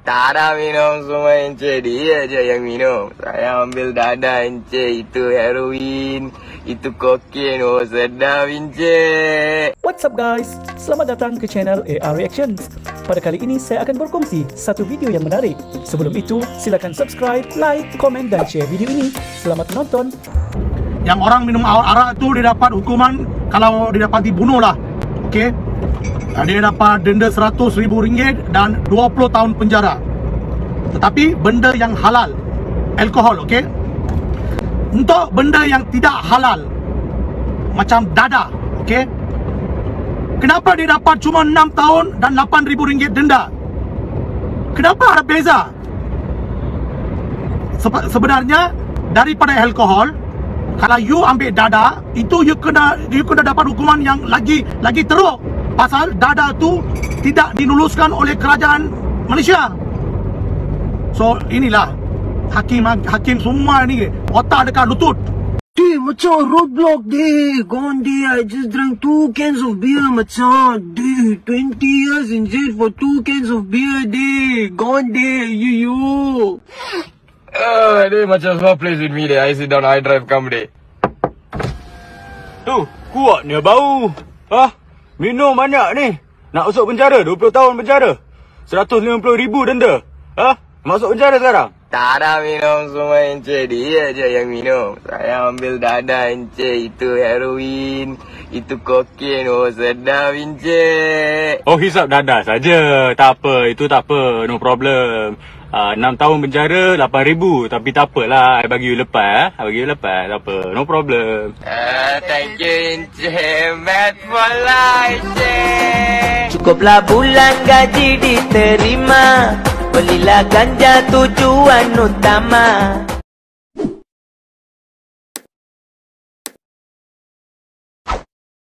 Tak ada minum semua Encik, dia je yang minum. Saya ambil dadah Encik, itu heroin, itu kokain. Oh sedap Encik. What's up guys? Selamat datang ke channel AR Reactions. Pada kali ini saya akan berkongsi satu video yang menarik. Sebelum itu, silakan subscribe, like, komen dan share video ini. Selamat menonton. Yang orang minum arak tu dia dapat hukuman kalau dia dapat dibunuh lah. Okey. Dia dapat denda RM100,000 dan 20 tahun penjara. Tetapi benda yang halal, alkohol, okey. Untuk benda yang tidak halal macam dadah, okey. Kenapa dia dapat cuma 6 tahun dan RM8,000 denda? Kenapa ada beza? Sebenarnya daripada alkohol, kalau you ambil dadah, itu you kena dapat hukuman yang lagi teruk. Pasal dadah tu tidak diluluskan oleh kerajaan Malaysia. So inilah hakim semua ni otak dekat lutut. Dude, macam Roblox deh. Gone day, I just drank 2 cans of beer macam. Dude, 20 years in jail for 2 cans of beer deh. Gone day, you. Dia macam small place with me deh. I sit down, I drive come deh. Tu, kuatnya bau. Minum banyak ni. Nak masuk penjara, 20 tahun penjara. RM150,000 denda. Masuk penjara sekarang. Tak ada minum semua Encik, dia je yang minum. Saya ambil dadah Encik, itu heroin, itu kokain. Oh sedap Encik. Oh, hisap dadah saja. Tak apa, itu tak apa. No problem. 6 tahun penjara, RM8,000. Tapi tak apalah, I bagi you lepas. I bagi you lepas, tak apa. No problem. Thank you Encik. Mad for life Encik. Cukuplah bulan gaji diterima, belilah ganja tujuan utama.